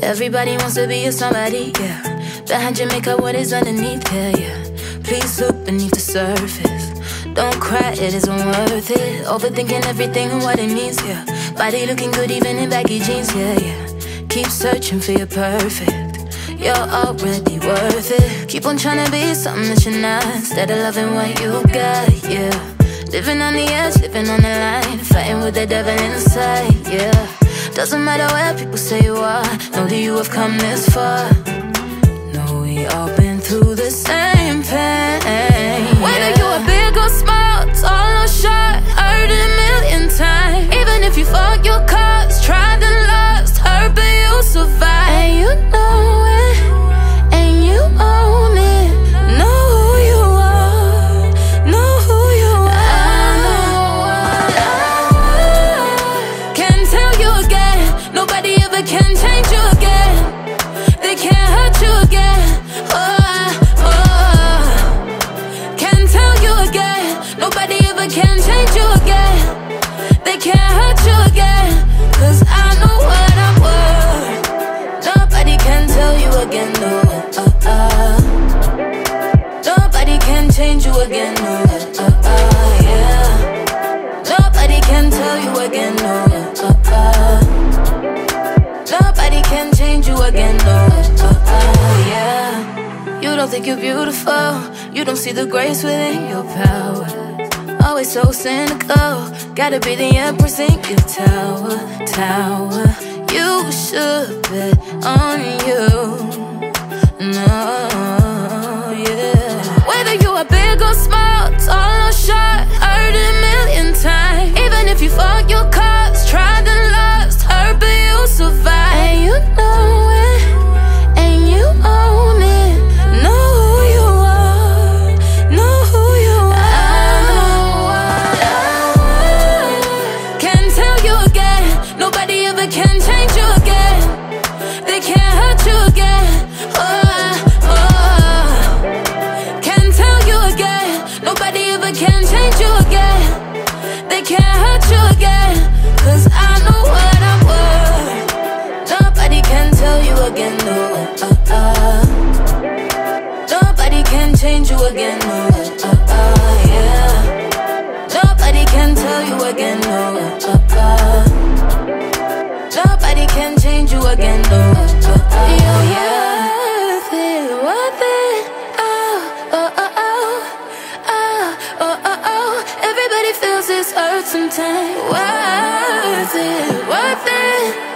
Everybody wants to be a somebody, yeah. Behind your makeup, what is underneath, yeah, yeah. Please look beneath the surface. Don't cry, it isn't worth it. Overthinking everything and what it means, yeah. Body looking good even in baggy jeans, yeah, yeah. Keep searching for your perfect. You're already worth it. Keep on trying to be something that you're not, instead of loving what you got, yeah. Living on the edge, living on the line, fighting with the devil inside, yeah. Doesn't matter where people say you are, know that you have come this far. Know we all been through the same pain, yeah. Whether you are big or small, tall or short, heard it a million times. Even if you fought your cards, tried and lost, hurt but you survived. And you know it, and you own it. Know who you are, know who you are. I know what I can't tell you again. Nobody ever can change you again. They can't hurt you again. Can't tell you again. Nobody ever can change you again. They can't hurt you again. Cause I know what I'm worth. Nobody can tell you again, no. Nobody can change you again, no. Yeah. Nobody can tell you again, no. Nobody can change you again, no. Yeah. You don't think you're beautiful, you don't see the grace within your power. Always so cynical, gotta be the empress in your tower, tower. You should bet on you, no, yeah. Whether you are big or small, tall or short, heard it a million times. Even if you fought your cards, tried and lost, hurt but you survived. And you know it, and you own it. Know who you are, know who you are. I know what I can't tell you again. Nobody ever can change you again. They can't hurt you again. Can't tell you again. Nobody ever can change you again. They can't hurt you again. Cause I know what I'm worth. Nobody can tell you again, no. Nobody can change you again, no. Yeah. Nobody can tell you again, no. Nobody can change you again, no. You're worth it, worth it. Oh, oh, oh, oh, oh, oh, oh, oh. Everybody feels this hurt sometimes. Worth it, worth it.